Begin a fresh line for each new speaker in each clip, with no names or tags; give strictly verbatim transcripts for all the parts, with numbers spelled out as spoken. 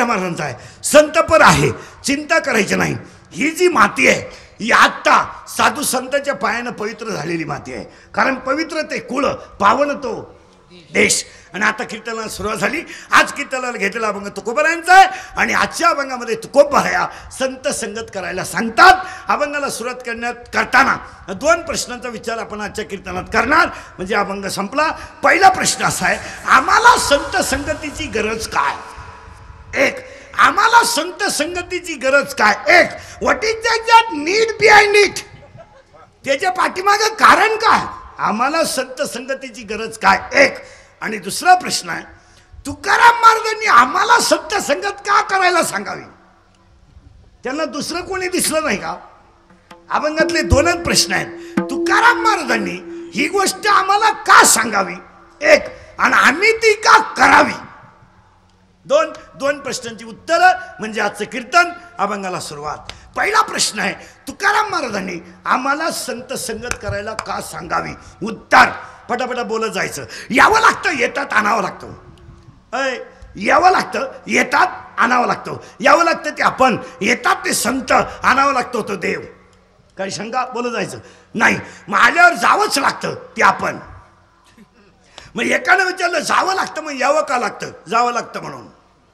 तुकाराम महाराजांचा आहे. संतपर आहे, चिंता करायची नाही. ही जी माती आहे ही आत्ता साधू संतांच्या पायानं पवित्र झालेली माती आहे. कारण पवित्र ते कुळ, पावन तो देश. आणि आता कीर्तनाला सुरुवात झाली. आज कीर्तनाला घेतलेला अभंग तुकोबारायांचा आहे आणि आजच्या अभंगामध्ये तुकोबाराया संत संगत करायला सांगतात. अभंगाला सुरुवात करण्यात करताना दोन प्रश्नांचा विचार आपण आजच्या कीर्तनात करणार, म्हणजे अभंग संपला. पहिला प्रश्न असा आहे, आम्हाला संत संगतीची गरज काय? एक, आम्हाला संत संगतीची गरज काय? एक, what is that need behind it? त्याच्या पाठीमागे कारण काय? आम्हाला संत संगतीची गरज काय? एक. आणि दुसरा प्रश्न आहे, तुकाराम महाराजांनी आम्हाला संत संगत का करायला सांगावी? त्यांना दुसरं कोणी दिसलं नाही का? अभंगातले दोनच प्रश्न आहेत. तुकाराम महाराजांनी ही गोष्ट आम्हाला का सांगावी? एक. आणि आम्ही ती का करावी? दोन दोन प्रश्नांची उत्तरं म्हणजे आजचं कीर्तन. अभंगाला सुरुवात. पहिला प्रश्न आहे, तुकाराम महाराजांनी आम्हाला संत संगत करायला का सांगावी? उत्तर पटापटा बोलत जायचं. यावं लागतं, येतात आणावं लागतं. अय यावं लागतं, येतात आणावं लागतं. यावं लागतं ते आपण, येतात ते संत, आणावं लागतो तो देव. काही शंका? बोलत जायचं नाही. मग आल्यावर जावंच लागतं ते आपण. मग एकानं विचारलं जावं लागतं, मग यावं का लागतं? जावं लागतं म्हणून.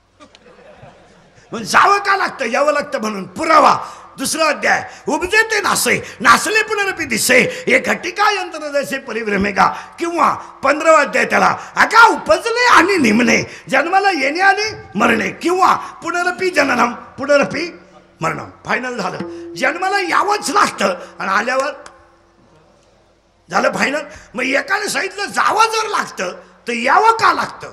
मग जावं का लागतं? यावं लागतं म्हणून. पुरावा. दुसरा अध्याय, उपजे ते नासे, नासले पुनरपी दिसे, हे घटिका यंत्र जैसे परिभ्रमे का. किंवा पंधरावा अध्याय त्याला, अगा उपजले आणि निमणे, जन्माला येणे आणि मरणे. किंवा पुनरपी जननम, पुनरपी मरणम. फायनल झालं. जन्माला यावंच लागतं आणि आल्यावर झालं फायनल. मग एकाने सांगितलं जावं जर लागतं तर यावं का लागतं?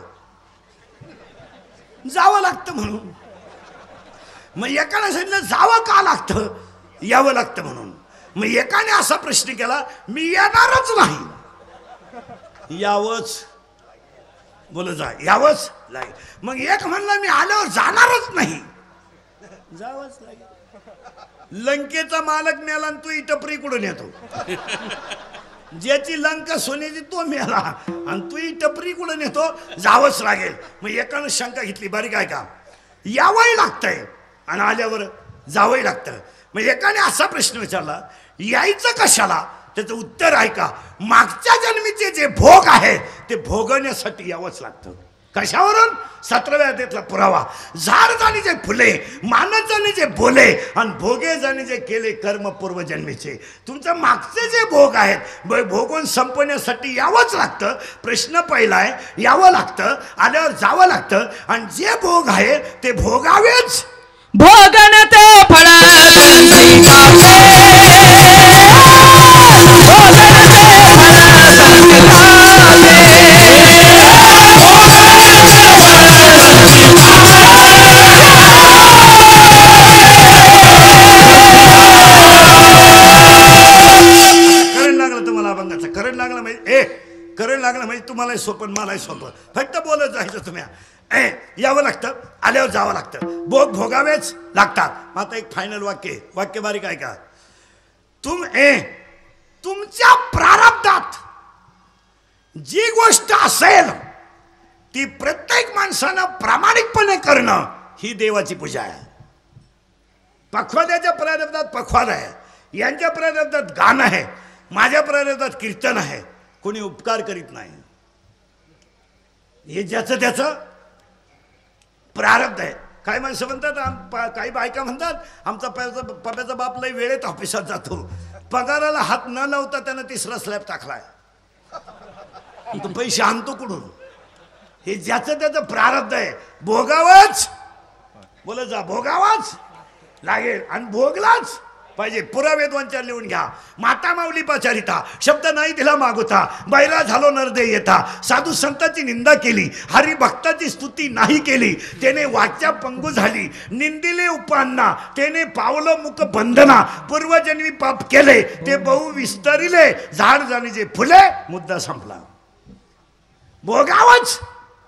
जावं लागतं म्हणून. मग एकाने सांगितलं जावं का लागतं? यावं लागतं म्हणून. मग एकाने असा प्रश्न केला, मी येणारच नाही, यावंच. बोल जा, यावंच लागेल. मग एक म्हणला मी आल्यावर जाणारच नाही, जावंच लागेल. लंकेचा मालक मेला आणि तू टपरी कुठून येतो? ज्याची लंका सोन्याची तो मेला आणि तू टपरी कुठून येतो? जावंच लागेल. मग एकानं शंका घेतली, बारीक आहे का? यावंही लागतंय आणि आल्यावर जावंही लागतं. मग एकाने असा प्रश्न विचारला, यायचं कशाला? त्याचं उत्तर आहे का, मागच्या जन्मीचे जे भोग आहेत ते भोगण्यासाठी यावंच लागतं. कशावरून? सतराव्या अध्यायातला पुरावा. झाड जाणी जे फुले, मानत जाणी जे बोले आणि भोगे जाणी जे केले कर्म पूर्वजन्मीचे. तुमचं मागचे जे भोग आहेत भोगून संपवण्यासाठी यावंच लागतं. प्रश्न पहिला आहे, यावं लागतं, आल्यावर जावं लागतं. आणि जे भोग आहे ते भोगावेच.
भोगन ते फळ
करंट लागला म्हणजे ए करंट लागला म्हणजे तुम्हालाही सोपं मलाही सोपं. फक्त बोलत जायचं तुम्ही. ए यावं लागतं, आल्यावर जावं लागतं. भोग भोगावेच लागतात. मग आता एक फायनल वाक्य वाक्य बारीक आहे का? तुम ए तुमच्या प्रारब्धात जी गोष्ट असेल ती प्रत्येक माणसानं प्रामाणिकपणे करणं ही देवाची पूजा आहे. पखवाद्याच्या प्रारब्धात पखवाद आहे, यांच्या प्रारब्धात गाणं आहे, माझ्या प्रारब्धात कीर्तन आहे. कोणी उपकार करीत नाही. हे ज्याचं त्याचं प्रारब्ध आहे. काही माणसं म्हणतात, काही बायका म्हणतात, आमचा पप्याचा बाप लय वेळेत ऑफिसात जातो, पगाराला हात न लावता त्यानं तिसरा स्लॅब टाकलाय, तो पैसे आणतो कुठून? हे ज्याचं त्याचं प्रारब्ध आहे. भोगावच बोल जा, भोगावाच लागेल आणि भोगलाच पाहिजे. पुरावे दोन चार लिहून घ्या. माता माऊली पाचारिता, शब्द नाही दिला मागोता, बैरा झालो नरदे येता, साधू संतांची निंदा केली, हरिभक्ताची स्तुती नाही केली, त्याने वाच्या पंगू झाली, निंदिले उपांना, त्याने पावलं मुख बंधना, पूर्वजन्मी पाप केले ते बहु विस्तरिले, झाड जाणे जे फुले, मुद्दा संपला. भोगावच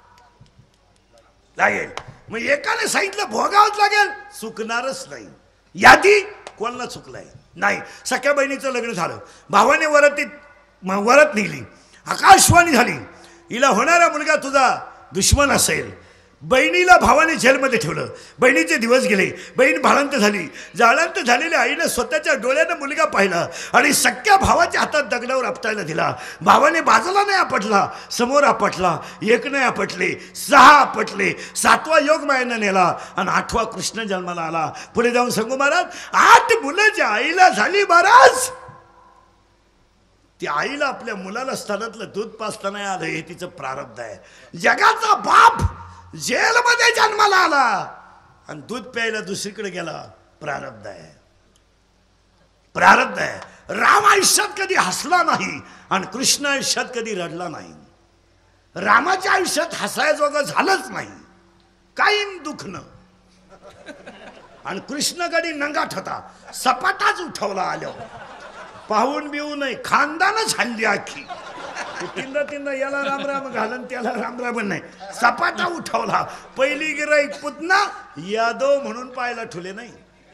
लागेल. मग एकाने सांगितलं भोगावच लागेल, चुकणारच नाही. यादी कोणाला चुकलाय नाही. सख्या बहिणीचं लग्न झालं, भावाने वरतीत वरत नेली, आकाशवाणी झाली, हिला होणारा मुलगा तुझा दुश्मन असेल, बहिणीला भावाने जेलमध्ये ठेवलं. बहिणीचे दिवस गेले. बहीण भाळंत झाली. जाळंत झालेल्या आईनं स्वतःच्या डोळ्यानं मुलगा पाहिला आणि सख्या भावाच्या हातात दगडावर आपटायला दिला. भावाने बाजूला नाही आपटला, समोर आपटला. एक नाही आपटले, सहा आपटले. सातवा योग मायेनं नेला आणि आठवा कृष्ण जन्माला आला. पुढे जाऊन सांगू महाराज, आठ मुलं ज्या आईला झाली महाराज, त्या आईला आपल्या मुलाला स्तनातलं दूध पाजता नाही आलं, हे तिचं प्रारब्ध आहे. जगाचा बाप जेलमध्ये जन्माला आला आणि दूध प्यायला दुसरीकडे गेला, प्रारब्ध आहे. प्रारब्ध आहे. राम आयुष्यात कधी हसला नाही आणि कृष्ण आयुष्यात कधी रडला नाही. रामाच्या आयुष्यात हसायजोगं झालंच नाही, कायम दुखणं. आणि कृष्ण कधी नंगाट होता, सपाटाच उठवला आल्यावर. पाहून बिहू नाही, खानदानच हल्ली आखी. तीनदा तीनदा याला राम राम घालन, त्याला राम राम नाही, सपाटा उठवला. पहिली गिराईक पुतना यादव म्हणून पाहायला ठुले नाही.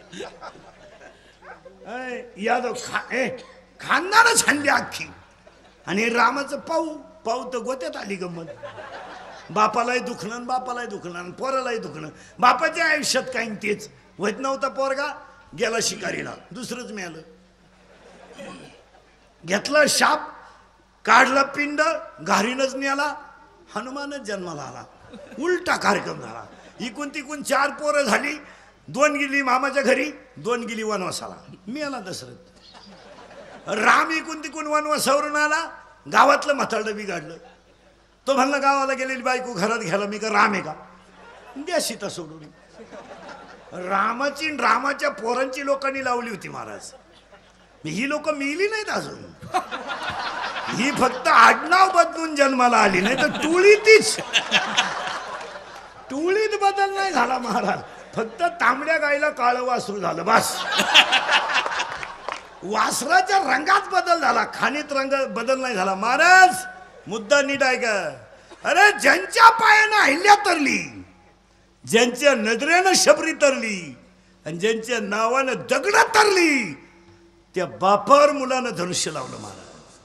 यादव खा ए खानदानच हल्ली आखी. आणि रामाचं पाहू पाहू तर गोत्यात आली गंमत. बापालाही दुखणं, बापालाही दुखणं, पोरालाही दुखणं. बापाच्या आयुष्यात काही तेच होत नव्हता. पोरगा गेला शिकारीला, दुसरंच मिळालं. घेतला शाप, काढला पिंड, घारीनच नेला. हनुमानच जन्माला आला. उलटा कार्यक्रम झाला. इकून तिकून चार पोरं झाली. दोन गेली मामाच्या घरी, दोन गेली वनवासाला. मी आला दशरथ. राम इकून तिकून वनवासावरून आला, गावातलं म्हातारडं बिघडलं. तो म्हणला गावाला गेलेली बायको घरात घ्यायला मी का राम आहे का, द्या सीता सोडून. रामाची रामाच्या पोरांची लोकांनी लावली होती महाराज. ही लोक मिली नाहीत अजून. ही फक्त आडनाव बदलून जन्माला आली, नाही तर टोळी तीच. टोळीत बदल नाही झाला महाराज, फक्त तांबड्या गायला काळं वासरू झालं बस. वासराच्या रंगात बदल झाला, खाणीत रंग बदल नाही झाला महाराज. मुद्दा नीट आहे का? अरे ज्यांच्या पायानं अहिल्या तरली, ज्यांच्या नजरेनं शबरी तरली आणि ज्यांच्या नावानं दगड तरली, त्या बापावर मुलानं धनुष्य लावलं महाराज.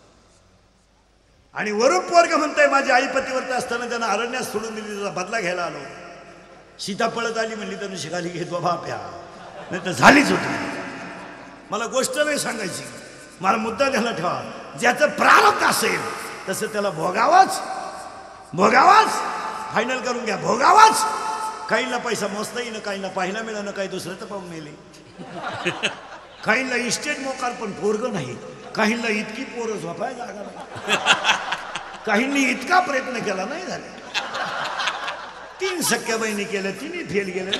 आणि वरून पोरग म्हणताय माझी आई पतिव्रता असताना त्यांना अरण्यात सोडून दिली, त्याचा बदला घ्यायला आलो. सीता पळत आली म्हणली धनुष्य खाली घेत बाबा प्या, नाही तर झालीच होती. मला गोष्ट नाही सांगायची, मला मुद्दा द्यायला ठेवा. ज्याचं प्रारब्ध असेल तसं त्याला भोगावाच भोगावाच फायनल करून घ्या, भोगावाच. काहींना पैसा मोजता येईन, काहींना पाहायला मिळालं, काही दुसरं तर पाहून मेले. काहींना इस्टेट मोकार पण पोरग नाही, काहींना इतकी पोरं झोपाय जागा नाही, काहींनी इतका प्रयत्न केला नाही झाले. तीन सख्या बहिणी केल्या, तिन्ही फेल गेले.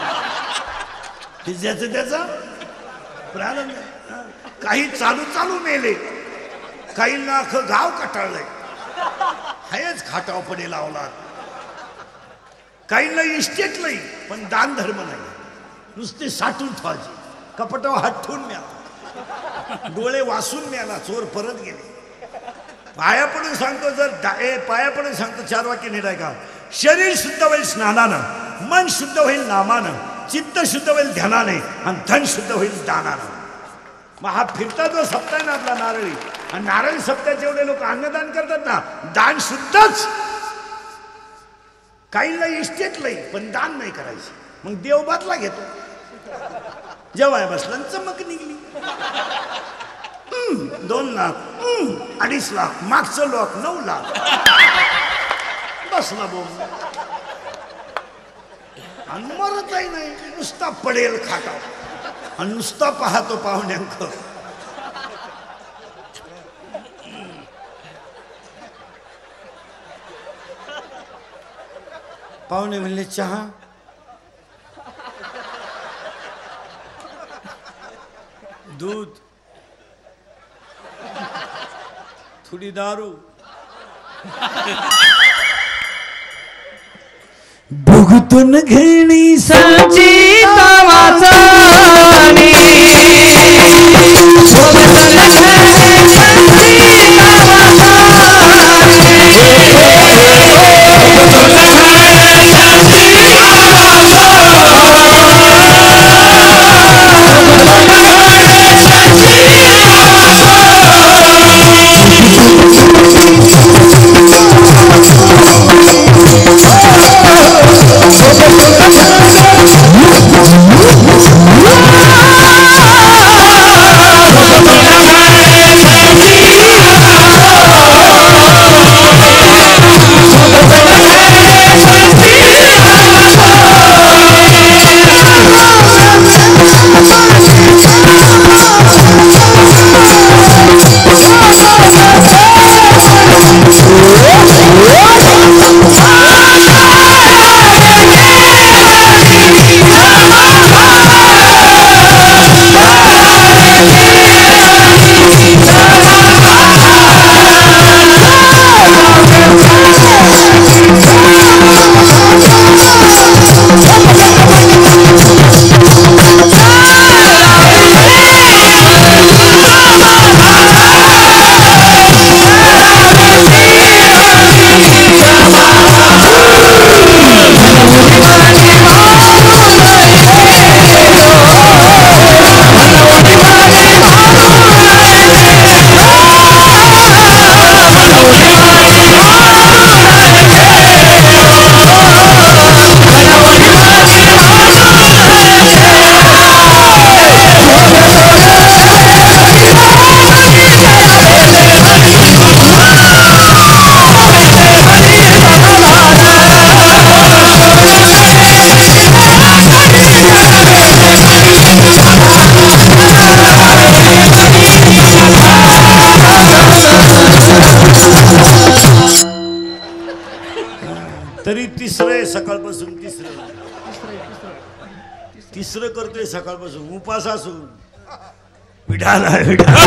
ज्याचं त्याचा प्रारंभ. काही चालू चालू मेले, काहींना अख्खं गाव कटाळलंय, हायच खाटावपणे लावला. काहींना इस्टेट नाही पण दान धर्म नाही, नुसते साठून ठेवायचे. कपटावर हात ठेवून मिळाला, डोळे वासून मिळाला, चोर परत गेले. पाया पडून सांगतो, जर पाया पडून सांगतो, चार वाक्य नीट आहे का? शरीर शुद्ध होईल स्नानानं, मन शुद्ध होईल नामानं, चित्त शुद्ध होईल ध्यानाने आणि धन शुद्ध होईल दानानं. मग हा फिरता जो सप्ताह आहे ना आपला नारळी, आणि नारळी सप्त्याचे एवढे लोक अन्नदान करतात ना, दान शुद्धच. काहींना इस्टेट नाही पण दान नाही करायची, मग देव बदला घेतो. जेव्हा बसला चमक निघली. दोन लाख अडीच लाख मागचं लोक नऊ लाख बसला बोम. आणि मरतही नाही, नुसता पडेल खाटाव आणि नुसता पाहतो पाहुण्यांक. पाहुणे म्हणले चहा, दूध, थोडी दारू.
भुगतून घेणी साची तावाचा
तिसरं करतोय सकाळपासून उपास असून विठाला विठाला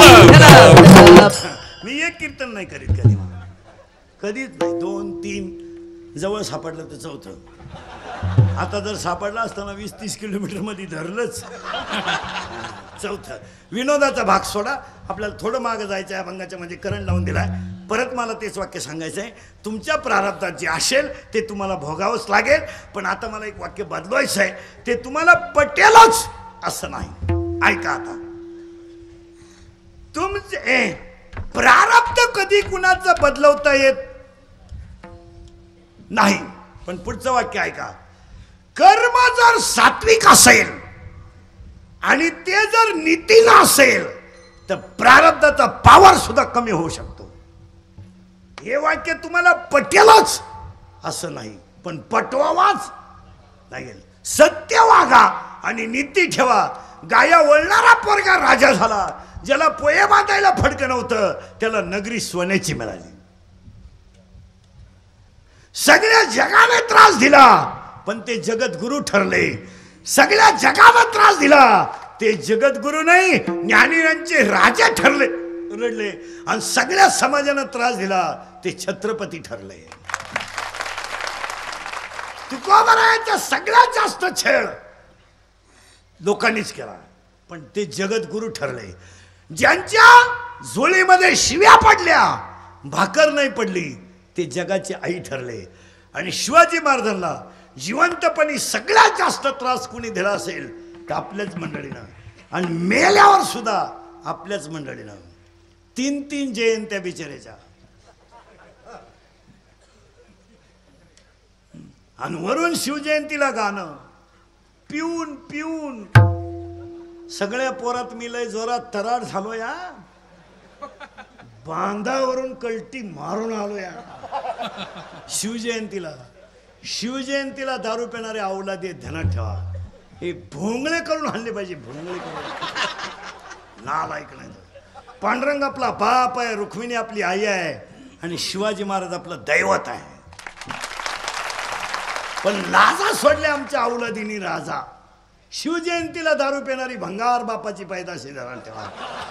मी एक कीर्तन नाही करीत कधी कधीच नाही. दोन तीन जवळ सापडलं तर चौथं. आता जर सापडला असताना वीस तीस किलोमीटर मध्ये धरलंच चौथं. विनोदाचा भाग सोडा, आपल्याला थोडं मागं जायचं आहे. अभंगाच्या मध्ये करंट लावून दिलाय. परत मला तेच वाक्य सांगायचं आहे, तुमच्या प्रारब्धात जे असेल ते तुम्हाला भोगावंच लागेल. पण आता मला एक वाक्य बदलवायचं आहे, ते तुम्हाला पटेलच असं नाही. ऐका आता, तुमचे प्रारब्ध कधी कुणाचं बदलवता येत नाही. पण पुढचं वाक्य ऐका, कर्म जर सात्विक असेल आणि ते जर नीतीनं असेल तर प्रारब्धाचा पावर सुद्धा कमी होऊ शकतो. हे वाक्य तुम्हाला पटेलच असं नाही, पण पटवावाच लागेल. सत्य वागा आणि नीती ठेवा. गाया वळणारा पोरगा राजा झाला. ज्याला पोहे बांधायला फडकं नव्हतं त्याला नगरी सोन्याची मिळाली. सगळ्या जगाने त्रास दिला पण ते जगद्गुरु ठरले. सगळ्या जगाला त्रास दिला ते जगद्गुरु नाही, ज्ञानीरांचे राजा ठरले रडले. आणि सगळ्या समाजाने त्रास दिला ते छत्रपती ठरले. तुकोबारायांचा सगळ्यात जास्त छळ लोकांनीच केला पण ते जगद्गुरु ठरले. ज्यांच्या झोळीमध्ये शिव्या पडल्या भाकर नाही पडली ते जगाची आई ठरले. आणि शिवाजी महाराजांना जिवंतपणी सगळ्यात जास्त त्रास कोणी दिला असेल तर आपल्याच मंडळीनं, आणि मेल्यावर सुद्धा आपल्याच मंडळीनं. तीन तीन जयंत्या बिचाऱ्याच्या. आणि वरून शिवजयंतीला गाणं पिऊन पिऊन सगळ्या पोरात मी लय जोरात तरार झालो या, बांधावरून कलटी मारून आलो या. शिवजयंतीला शिवजयंतीला दारू पिणारे अवलादी ध्यानात ठेवा. हे भोंगळे करून हल्ले पाहिजे, भोंगळे करून. नालायक नाही. पांडुरंग आपला बाप आहे, रुक्मिणी आपली आई आहे आणि शिवाजी महाराज आपलं दैवत आहे. पण लाजा सोडल्या आमच्या अवलादीनी राजा. शिवजयंतीला दारू पिणारी भंगार बापाची पैदाशी ध्यानात ठेवा.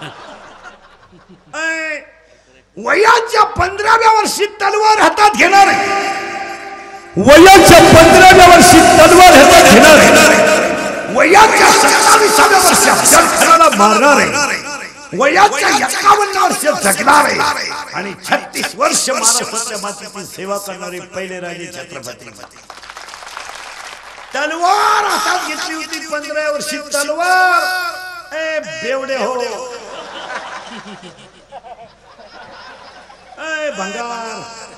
वयाच्या पंधराव्या वर्षी तलवार हातात घेणार, वयाच्या पंधराव्या वर्षी तलवार हातात घेणार, वयाच्या सत्तावीसाव्या वर्षी अफजलखानाला मारणार आहे, वयाच्या एकावन्न वर्ष जगणार आहे आणि छत्तीस वर्ष महाराष्ट्राच्या मातीची सेवा करणारे पहिले राजे छत्रपती. तलवार हातात घेतली होती पंधराव्या वर्षी तलवार. ए बेवडे हो, ए भंगार.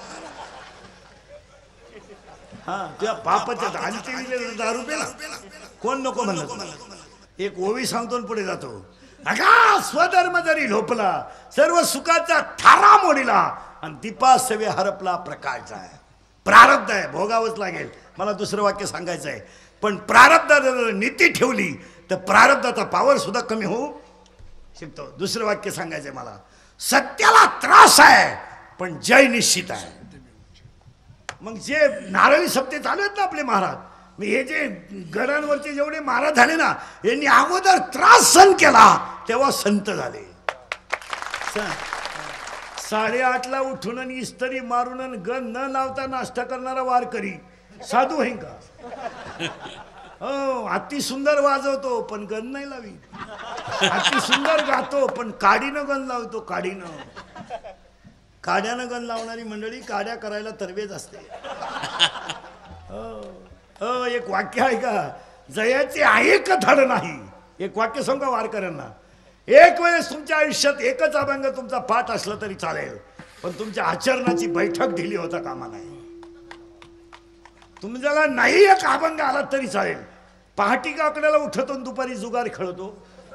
हा तुझ्या बापाच्या दालची दारू पेला कोण नको म्हणलं. एक ओवी सांगतो पुढे जातो. अगा स्वधर्म जरी लोपला सर्व सुखाचा थारा मोडीला आणि दीपा सवे हरपला प्रकाश आहे. प्रारब्ध आहे, भोगावंच लागेल. मला दुसरं वाक्य सांगायचं आहे, पण प्रारब्धात जर नीती ठेवली तर प्रारब्धाचा पावर सुद्धा कमी होऊ शकतो. दुसरं वाक्य सांगायचंय मला, सत्याला त्रास आहे पण जय निश्चित आहे. मग जे नारळी सप्ते चालू आहेत ना आपले महाराज, हे जे गडांवरचे जेवढे महाराज झाले ना, यांनी अगोदर त्रास सहन केला तेव्हा संत झाले. साडेआठला उठून आणि इस्त्री मारून आणि गण न लावता नाश्ता करणारा वारकरी साधू आहे का? हो, अति सुंदर वाजवतो पण गण नाही लावी. अति सुंदर गातो पण काडीनं गण लावतो. काडीनं काड्यानं गण लावणारी मंडळी काड्या करायला तरवेज असते. हो, एक वाक्य आहे का, जयाचे आहे का धड नाही. एक वाक्य सांगा वारकऱ्यांना, एक वेळेस तुमच्या आयुष्यात एकच अभंग तुमचा पाठ असला तरी चालेल, पण तुमच्या आचरणाची बैठक दिली होता कामा नाही. तुम्हाला नाही एक अभंग आला तरी चालेल. पहाटी काकड्याला उठतो दुपारी जुगार खेळतो.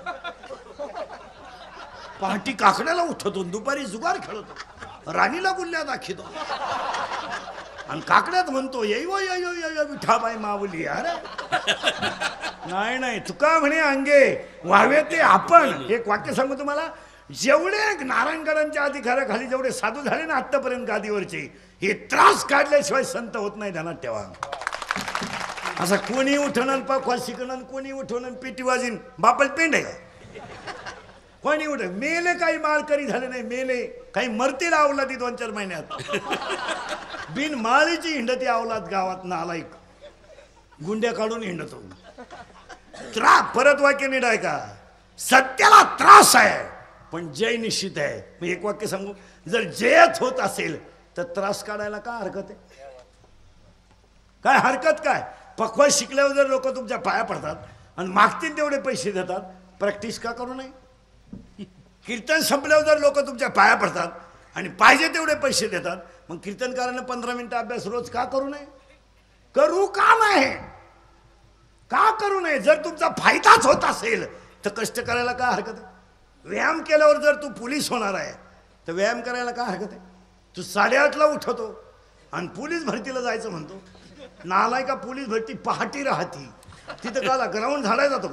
पहाटी काकड्याला उठतो दुपारी जुगार खेळतो. राणीला गुल्ल्या दाखवतो आणि काकड्यात म्हणतो येयो येयो येयो विठाबाई माऊली. अरे नाही नाही, तुका म्हणे अंगे व्हावे ते आपण. एक वाक्य सांगू तुम्हाला, जेवढे नारायणगडांच्या अधिकाराखाली जेवढे साधू झाले ना आतापर्यंत गादीवरचे, हे त्रास काढल्याशिवाय संत होत नाही. ध्यानात ठेवा. असा कोणी उठणं पखवा शिकणं कोणी उठवणं पेटी वाजीन बापाला पेंड आहे का कोणी उठ मेले काही माळकरी झाले नाही मेले काही मरतील आवलादी दोन चार महिन्यात बिन माळीची हिंडती आवलाद गावात नालायक गुंड्या काढून हिंडतो त्रास परत वाक्य नीट आहे का सत्याला त्रास आहे पण जय निश्चित आहे मी एक वाक्य सांगू जर जयच होत असेल तर त्रास काढायला काय हरकत आहे काय हरकत काय पखवा शिकल्यावर जर लोक तुमच्या पाया पडतात आणि मागतील तेवढे पैसे देतात प्रॅक्टिस का करू नये कीर्तन संपल्यावर जर लोक तुमच्या पाया पडतात आणि पाहिजे तेवढे पैसे देतात मग कीर्तनकारांना पंधरा मिनिटं अभ्यास रोज का करू नये करू का नाही का करू नये जर तुमचा फायदाच होत असेल तर कष्ट करायला काय हरकत आहे व्यायाम केल्यावर जर तू पोलीस होणार आहे तर व्यायाम करायला काय हरकत आहे तू साडेआठला उठवतो आणि पोलीस भरतीला जायचं म्हणतो नालाय का पोलीस भरती पहाटी राहती तिथं काला ग्राउंड झाडाय जातो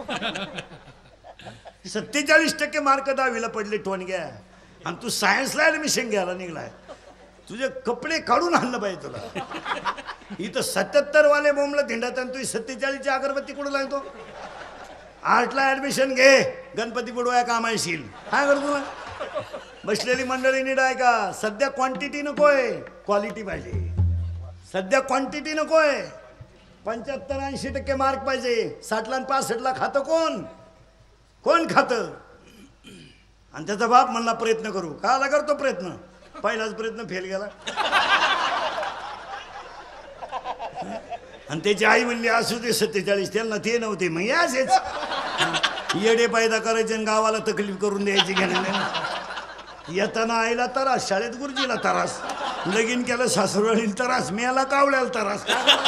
सत्तेचाळीस टक्के मार्क दहावीला पडले टोनग्या आणि तू सायन्सला ऍडमिशन घ्यायला निघलाय तुझे कपडे काढून आणलं पाहिजे तुला इथं सत्याहत्तर वाले बोंबला धिंडात आणि तुझी सत्तेचाळीसची अगरबत्ती कुठं लागतो आर्टला ऍडमिशन घे गणपती बुडवाया काम येशील काय कर तुला बसलेली मंडळी नीट आहे का सध्या क्वांटिटी नकोय क्वालिटी पाहिजे सध्या क्वांटिटी नकोय पंच्याहत्तर ऐंशी टक्के मार्क पाहिजे साठला आणि पासष्टला खातं कोण कोण खातं आणि त्याचा बाप म्हणला प्रयत्न करू का करतो प्रयत्न पहिलाच प्रयत्न फेल गेला आणि त्याची आई म्हणली असू दे सत्तेचाळीस त्यांना ते नव्हते मग याच येडे पैदा करायचे आणि गावाला तकलीफ करून द्यायची घेण्याने येताना आईला तरास शाळेत गुरुजीला तरास लगीन केलं सासरवाडीला तरास मेला कावल्याला तरास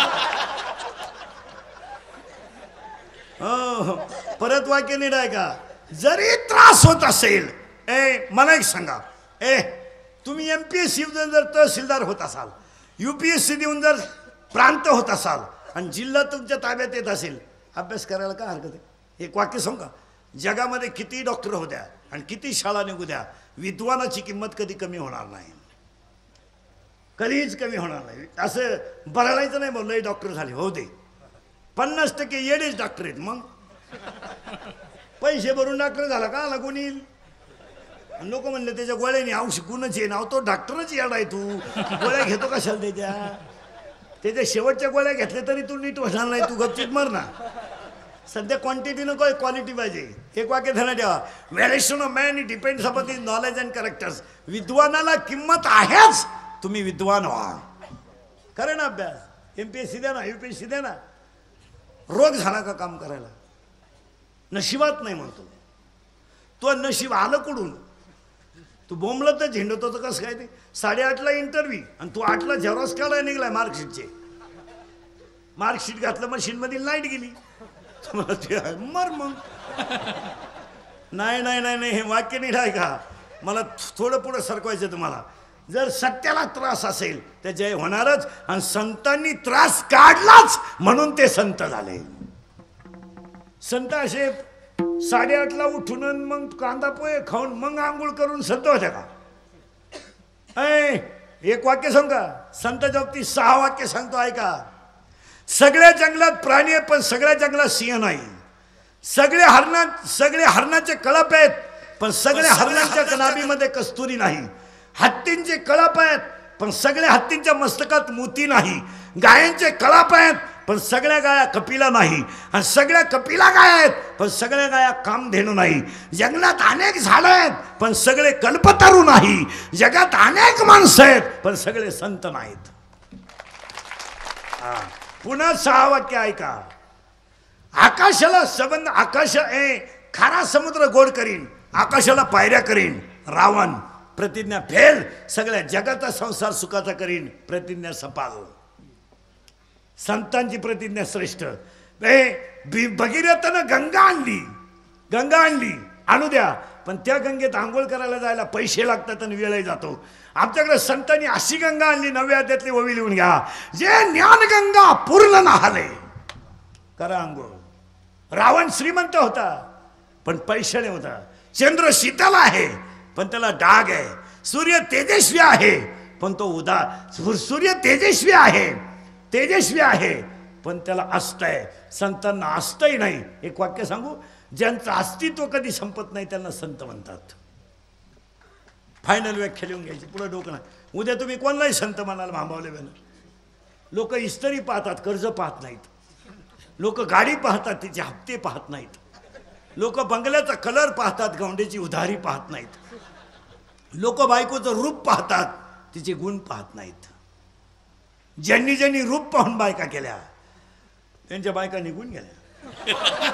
हो परत वाक्य नीट आहे का जरी त्रास होत असेल ए मला एक सांगा ए तुम्ही एम पी एस सी देऊन जर तहसीलदार होत असाल युपीएससी देऊन जर प्रांत होत असाल आणि जिल्हा तुमच्या ताब्यात येत असेल अभ्यास करायला काय हरकत आहे एक वाक्य सांगू का जगामध्ये किती डॉक्टर होत्या आणि किती शाळा निघू द्या विद्वानाची किंमत कधी कमी होणार नाही कधीच कमी होणार नाही असं बरळायचं नाही बोललं डॉक्टर झाले हो दे पन्नास टक्के येडेच डॉक्टर आहेत मग पैसे भरून डॉक्टर झाला का आला कोणी लोक म्हणले त्याच्या गोळ्याने औषध गुणच आहे नाव तो डॉक्टरच येणार आहे तू गोळ्या घेतो कशाला त्याच्या त्याच्या शेवटच्या गोळ्या घेतल्या तरी तू नीट होणार नाही तू गपचित मर ना सध्या क्वांटिटी नको क्वालिटी पाहिजे एक वाक्य ध्यानात ठेवा valuation of man depends upon his knowledge and characters विद्वानाला किंमत आहेच तुम्ही विद्वान व्हा करे ना अभ्यास एमपीएससी द्या ना यूपीएससी द्या ना रोग झाला का काम करायला नशिबात नाही म्हणतो तो नशीब आलं कुठून तू बोंबला तर झेंडतो तर कसं काय ते साडेआठला इंटरव्ह्यू आणि तू आठला झेरॉक्स काढायला निघलाय मार्कशीटचे मार्कशीट घातलं मशीनमध्ये लाईट गेली मर मग नाही नाही नाही नाही हे वाक्य नाही आहे का मला थोडं पुढं सरकवायचं तुम्हाला जर सत्याला त्रास असेल तर जय होणारच आणि संतांनी त्रास काढलाच म्हणून ते संत झाले संत असे साडेआठला उठून मग कांदा पोहे खाऊन मग आंघोळ करून संत होत्या का ऐ एक वाक्य सांग का संताच्या बाबतीत सहा वाक्य सांगतो ऐका सगळ्या जंगलात प्राणी आहे पण सगळ्या जंगलात सिंह नाही सगळे हरणात सगळे हरणाचे कळप आहेत पण सगळ्या हरणांच्या कनाबीमध्ये कस्तुरी नाही हत्तींचे कळप आहेत पण सगळ्या हत्तींच्या मस्तकात मोती नाही गायांचे कळप आहेत पण सगळ्या गाया कपिला नाही आणि सगळ्या कपिला गाय आहेत पण सगळ्या गाया कामधेनू नाही जंगलात अनेक झाडं आहेत पण सगळे कल्पतरू नाही जगात अनेक माणसं आहेत पण सगळे संत नाहीत पुन्हा सहा वाक्य ऐका आकाशाला संबंध आकाश ए खारा समुद्र गोड करीन आकाशाला पायऱ्या करीन रावण प्रतिज्ञा फेल सगळ्या जगाचा संसार सुखाचा करीन प्रतिज्ञा सपाल संतांची प्रतिज्ञा श्रेष्ठ भगीरथानं गंगा आणली गंगा आणली आणू द्या पण त्या गंगेत आंघोळ करायला जायला पैसे लागतात आणि वेळही जातो आमच्याकडे संतांनी अशी गंगा आणली नव्या अध्यायातली ओवी लिहून घ्या जे ज्ञानगंगा पूर्ण नाहले करा आंघोळ रावण श्रीमंत होता पण पैशाने होता चंद्र शीतल आहे पण त्याला डाग आहे सूर्य तेजस्वी आहे पण तो उदा सूर्य तेजस्वी आहे तेजस्वी आहे पण त्याला असतंय. संतांना असतंही नाही. एक वाक्य सांगू, ज्यांचं अस्तित्व कधी संपत नाही त्यांना संत म्हणतात. फायनल व्याख्या लिहून घ्यायची, पुढे डोकं नाही. उद्या तुम्ही कोणालाही संत म्हणाल भांबावले बेन. लोक इस्त्री पाहतात, कर्ज पाहत नाहीत. लोक गाडी पाहतात, तिचे हप्ते पाहत नाहीत. लोक बंगल्याचा कलर पाहतात, गवंड्याची उधारी पाहत नाहीत. लोक बायकोचं रूप पाहतात, तिचे गुण पाहत नाहीत. ज्यांनी ज्यांनी रूप पाहून बायका केल्या त्यांच्या बायका निघून गेल्या.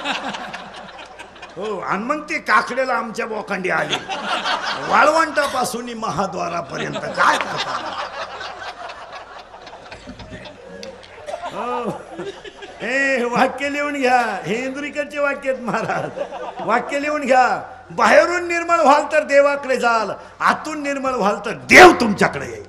हो, आणि मग ते काकड्याला आमच्या बोकांडी आली, वाळवंटापासून महाद्वारापर्यंत काय करता. हो, हे वाक्य लिहून घ्या. हे इंद्रिकरचे वाक्य आहेत महाराज. वाक्य लिहून घ्या. बाहेरून निर्मळ व्हाल तर देवाकडे जाल, आतून निर्मळ व्हाल तर देव तुमच्याकडे येईल.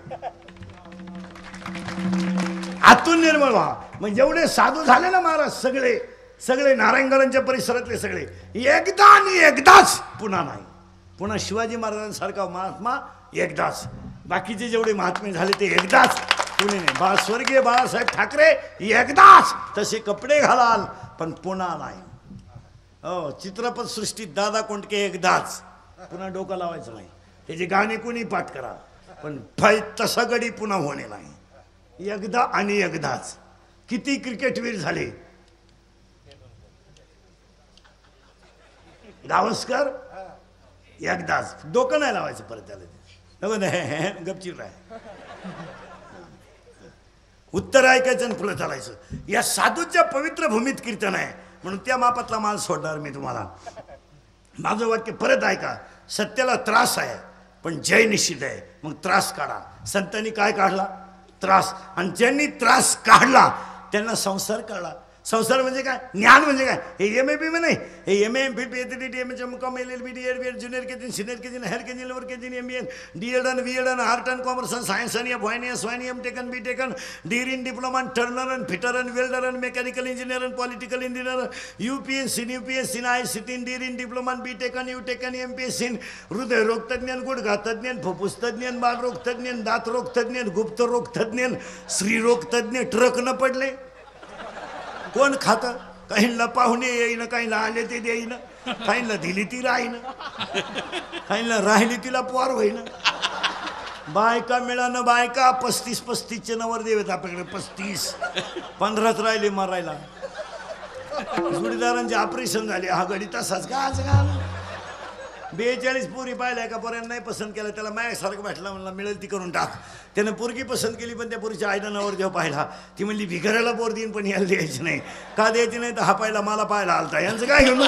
आतून निर्मळ व्हा. मग जेवढे साधू झाले ना महाराज, सगळे सगळे नारायणगडांच्या परिसरातले सगळे एकदा आणि एकदाच, पुन्हा नाही. पुन्हा शिवाजी महाराजांसारखा महात्मा एकदाच. बाकीचे जेवढे महात्मे झाले ते एकदाच, पुणे नाही. बा स्वर्गीय बाळासाहेब ठाकरे एकदाच तसे कपडे घालाल, पण पुन्हा नाही. हो, चित्रपट सृष्टीत दादा कोंडके एकदाच, पुन्हा डोकं लावायचं नाही. त्याचे गाणे कोणी पाठ करा, पण फै तसा गडी पुन्हा होणे नाही. एकदा आणि एकदाच. किती क्रिकेटवीर झाले. गावस्कर एकदाच, डोकं नाही लावायचं परत त्याला. गपचीप राह, उत्तर ऐकायचं आणि पुढे चालायचं. या साधूच्या पवित्र भूमीत कीर्तन आहे, म्हणून त्या मापातला माल सोडणार मी तुम्हाला. माझं वाक्य परत ऐका. सत्याला त्रास आहे पण जय निश्चित आहे. मग त्रास काढा. संतांनी काय काढला? त्रास. आणि ज्यांनी त्रास काढला त्यांना संसार काढला. संसार म्हणजे काय? ज्ञान म्हणजे काय? हे एम ए बी में नाही, हे M A M Phil P H D D M H M com L L B D Ed B Ed junior K G senior K G higher K G lower K G M B N D Ed आणि B Ed आणि art and commerce आणि science आणि F Y N S Y am taken be taken deer in diploma Turner आणि fitter आणि welder आणि mechanical engineer आणि political engineer U P S C U P S C I C tin deer in diploma be taken you taken M P S C हृदयरोग तज्ञ गुडघा तज्ञ फुफ्फुस तज्ञ बालरोग तज्ञ दात रोग तज्ञ गुप्त रोग तज्ञ स्त्रीरोग तज्ञ ट्रक न पडले. कोण खातं? काहींना पाहुणे येईन, काहींना आले ते देईन, काहींना दिली ती राहीन, काहींना राहिली तिला पोर होईन. बायका मिळानं बायका पस्तीस पस्तीसचे नवर देवेत आपल्याकडे. पस्तीस पंधराच राहिले मारायला. जोडीदारांचे ऑपरेशन झाले. हा गडी तसाच का आज का बेचाळीस पोरी पाहिल्या का पोऱ्यांना नाही पसंत केलं. त्याला माझ्यासारखं भेटला, म्हणला मिळेल ती करून टाक. त्यानं पोरगी पसंत केली, पण त्या पोरीच्या आईनं नवर देव पाहिला. ती म्हणली भिकाऱ्याला पोर देईन पण याला द्यायची नाही. का द्यायची नाही? तर हा पाहिला मला पाहायला आलता. यांचं काय घेऊन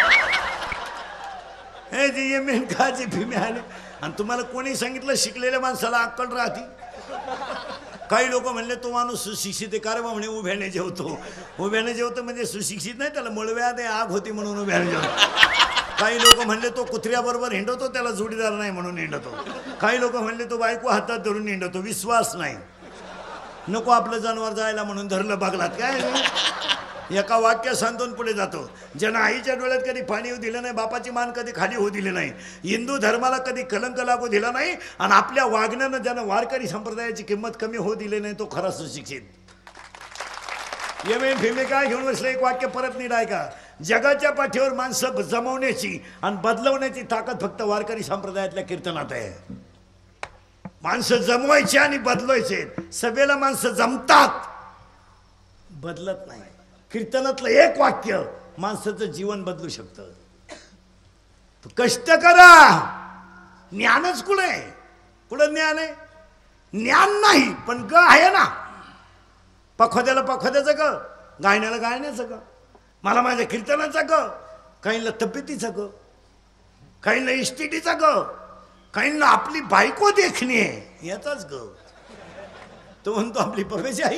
हे जे एम एन का जे फिमे आले. आणि तुम्हाला कोणी सांगितलं शिकलेल्या माणसाला अक्कल राहते? काही लोक म्हणले तो माणूस सुशिक्षित आहे. कारण म्हणे उभ्याने जेवतो. उभ्याने जेवतो म्हणजे सुशिक्षित नाही, त्याला मळव्यात आग होती म्हणून उभ्याने जेवतो. काही लोक म्हणले तो कुत्र्याबरोबर हिंडतो, त्याला जोडीदार नाही म्हणून हिंडतो. काही लोक म्हणले तो बायको हातात धरून हिंडतो. विश्वास नाही. नको आपलं जनावर जायला म्हणून धरलं बगलात. काय एका वाक्या सांगून पुढे जातो. ज्यानं आईच्या डोळ्यात कधी पाणी होऊ दिलं नाही, बापाची मान कधी खाली होऊ दिली नाही, हिंदू धर्माला कधी कलंक लागू दिला नाही, आणि आपल्या वागण्यानं ज्यानं वारकरी संप्रदायाची किंमत कमी होऊ दिली नाही, तो खरा सुशिक्षित. ये भीमे काय घेऊन बसलं? एक वाक्य परत नीट ऐका. जगाच्या पाठीवर माणसं जमवण्याची आणि बदलवण्याची ताकद फक्त वारकरी संप्रदायातल्या कीर्तनात आहे. माणसं जमवायचे आणि बदलायचे. सभेला माणसं जमतात, बदलत नाही. कीर्तनातलं एक वाक्य माणसाचं जीवन बदलू शकतं. कष्ट करा. ज्ञानच कुठे आहे? कुठं ज्ञान आहे? ज्ञान नाही, पण ग आहे ना. पखोद्याला पखोद्याचं ग, गायण्याला गायण्याचं ग, मला माझ्या कीर्तनाचा ग, काहींना तब्येतीचा ग, काहींना इस्टिटीचा ग, काहींना आपली बायको देखणी आहे याचाच ग. तो म्हणतो आपली परमेशी आई.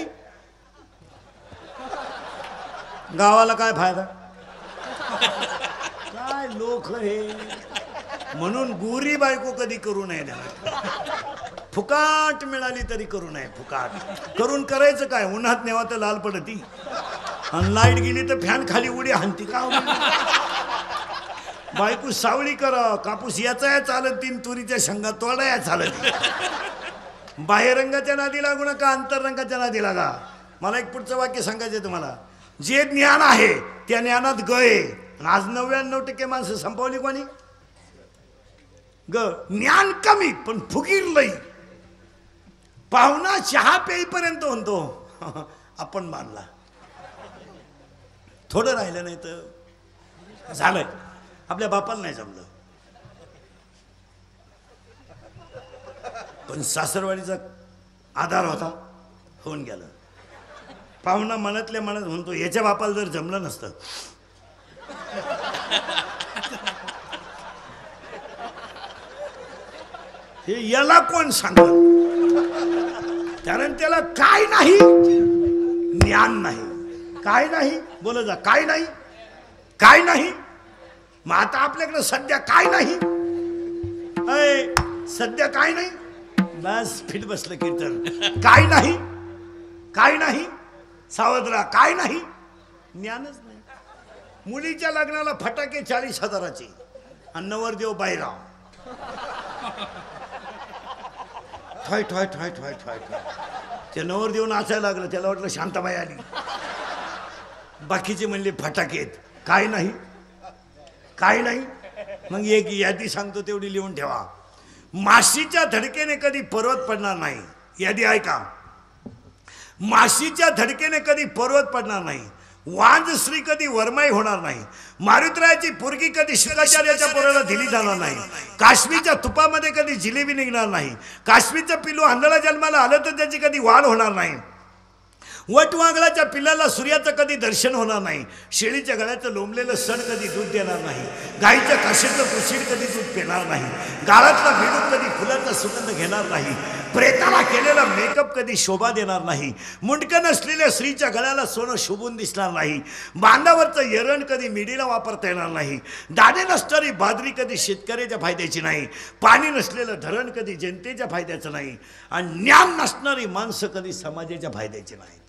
गावाला काय फायदा? काय लोक हे. म्हणून गोरी बायको कधी करू नये. फुकाट मिळाली तरी करू नये. फुकाट करून करायचं काय? उन्हात नेवा तर लाल पडती, आणि लाईट गेली तर फॅन खाली उडी हाणती. का बायको सावळी करा. कापूस याचा या चालत तीन तुरीच्या शेंगा तोडा या चालत. बाह्य रंगाच्या नादी लागू नका, अंतररंगाच्या नादी लागा. मला एक पुढचं वाक्य सांगायचं तुम्हाला. जे ज्ञान आहे त्या ज्ञानात ग आहे. आज नव्याण्णव टक्के माणसं संपवली कोणी? ग. ज्ञान कमी पण फुगीर लई. पाहुणा चहा पेईपर्यंत म्हणतो आपण मानला. थोडं राहिलं नाही तर झालंय. आपल्या बापाला नाही जमलं, पण सासरवाडीचा आधार होता, होऊन गेलं. पाहुणा मनातल्या मनात म्हणतो याच्या बापाला जर जमलं नसतं हे याला कोण सांगत. कारण त्याला काय नाही, ज्ञान नाही. काय नाही बोल जा. काय नाही, काय नाही. मग आता आपल्याकडे सध्या काय नाही, अय सध्या काय नाही. बस फिट बसलं कीर्तन. काय नाही, काय नाही. सावधरा. काय नाही, ज्ञानच नाही. मुलीच्या लग्नाला फटाके चाळीस हजाराचे आणि नवरदेव बायरा. ठॉय ठॉय ठॉय ठॉय ठॉय ठॉय. ते नवरदेव नाचायला लागलं, त्याला वाटलं शांताबाई आली. बाकीचे म्हणले फटाकेत. काय नाही, काय नाही. मग एक यादी सांगतो तेवढी लिहून ठेवा. माशीच्या धडकेने कधी पर्वत पडणार नाही. यादी ऐका. माशीच्या धडकेने कधी पर्वत पडणार नाही. वांज श्री कधी वरमाई होणार नाही. मारुतरायाची पोरगी कधी शुक्राचार्याच्या पोराला दिली जाणार नाही. काश्मीरच्या तुपामध्ये कधी जिलेबी निघणार नाही. काश्मीरचं पिल्लू आंधळा जन्माला आलं तर त्याची कधी वाढ होणार नाही. वटवांगळाच्या पिल्लाला सूर्याचं कधी दर्शन होणार नाही. शेळीच्या गळ्याचं लोंबलेलं सण कधी दूध देणार नाही. गाईच्या काशीचं कुशीड कधी दूध पिणार नाही. गाळातला बेडूक कधी फुलाचा सुगंध घेणार नाही. प्रेताला केलेला मेकअप कधी शोभा देणार नाही. मुंडकं नसलेल्या स्त्रीच्या गळ्याला सोनं शोभून दिसणार नाही. बांधावरचं एरण कधी मिडीला वापरता येणार नाही. दाणे नसणारी बाजरी कधी शेतकऱ्याच्या फायद्याची नाही. पाणी नसलेलं धरण कधी जनतेच्या फायद्याचं नाही. आणि ज्ञान नसणारी माणसं कधी समाजाच्या फायद्याची नाहीत.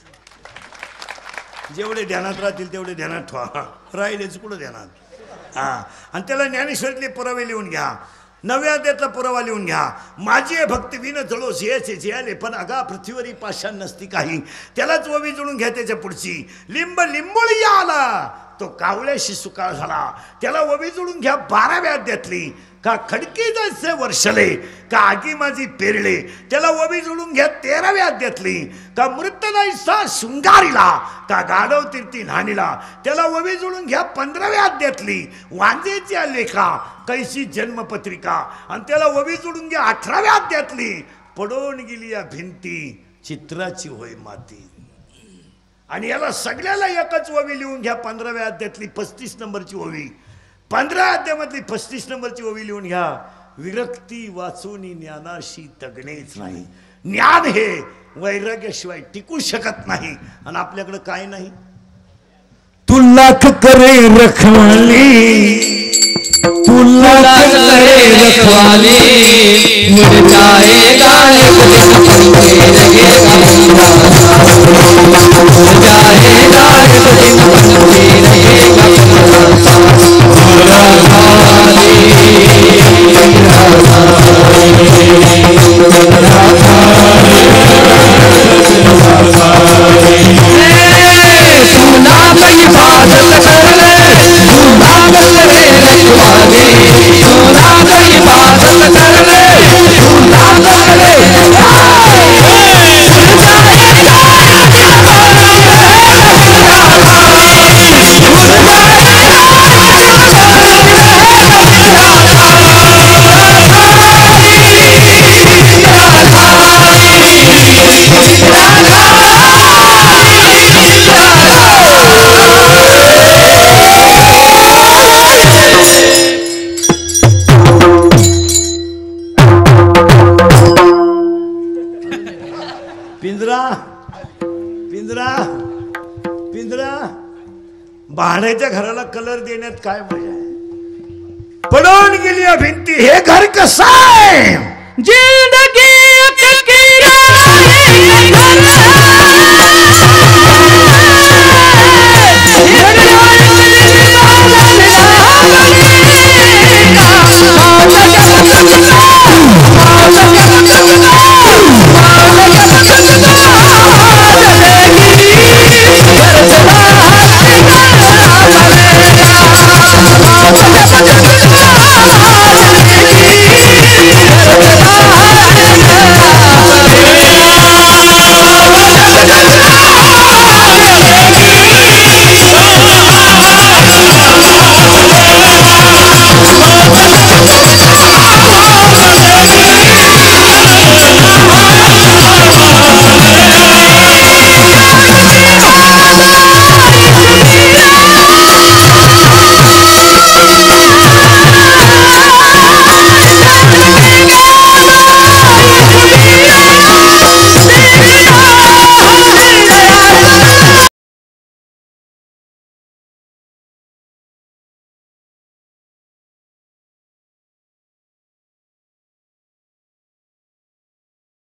जेवढे ध्यानात राहतील तेवढे ध्यानात ठेवा, राहिलेच कुठं ध्यानात. हा. आणि त्याला ज्ञानेश्वरीतले पुरावे लिहून घ्या. नव्या त्यातला पुरावा लिहून घ्या. माझी आहे भक्ती विन जळो जियाचे जियाले पण अगा पृथ्वीवरी पाषाण नसती काही. त्यालाच ओवी जोडून घ्या त्याच्या पुढची. लिंब लिंबोळी आला तो कावळ्याशी सुकाळ झाला. त्याला ओवी जोडून घ्या बाराव्या अध्यायातली. का खडकी जैसे वर्षले का आगी माझी पेरले. त्याला ओवी जोडून घ्या तेराव्या अध्यायातली. का मृत नाहीसा शृंगारीला का गाढव तीर्थी न्हाणीला. त्याला ओवी जोडून घ्या पंधराव्या अध्यायातली. वांजेच्या लेखा कैसी जन्मपत्रिका. आणि त्याला ओवी जोडून घ्या अठराव्या अध्यायातली. पडून गेली या भिंती चित्राची होय माती. आणि याला सगळ्याला एकच ओवी लिहून घ्या पंधराव्या अध्यायातली पस्तीस नंबरची ओवी. पंधरा अध्यायामधली पस्तीस नंबरची ओवी लिहून घ्या. विरक्ती वाचून ज्ञानाशी तगणेच नाही. ज्ञान हे वैराग्याशिवाय टिकू शकत नाही. आणि आपल्याकडे काय नाही.
तू लाख करे रखवाली, तू लाख करे रखवाली, मिट जाएगा एक दिन पंखे लगेगा बंदा, मिट जाएगा एक दिन पंखे लगेगा
भाड्याच्या घराला कलर देण्यात काय मजा आहे. पडून गेली भिंती. हे घर कसं आहे. जिंदगी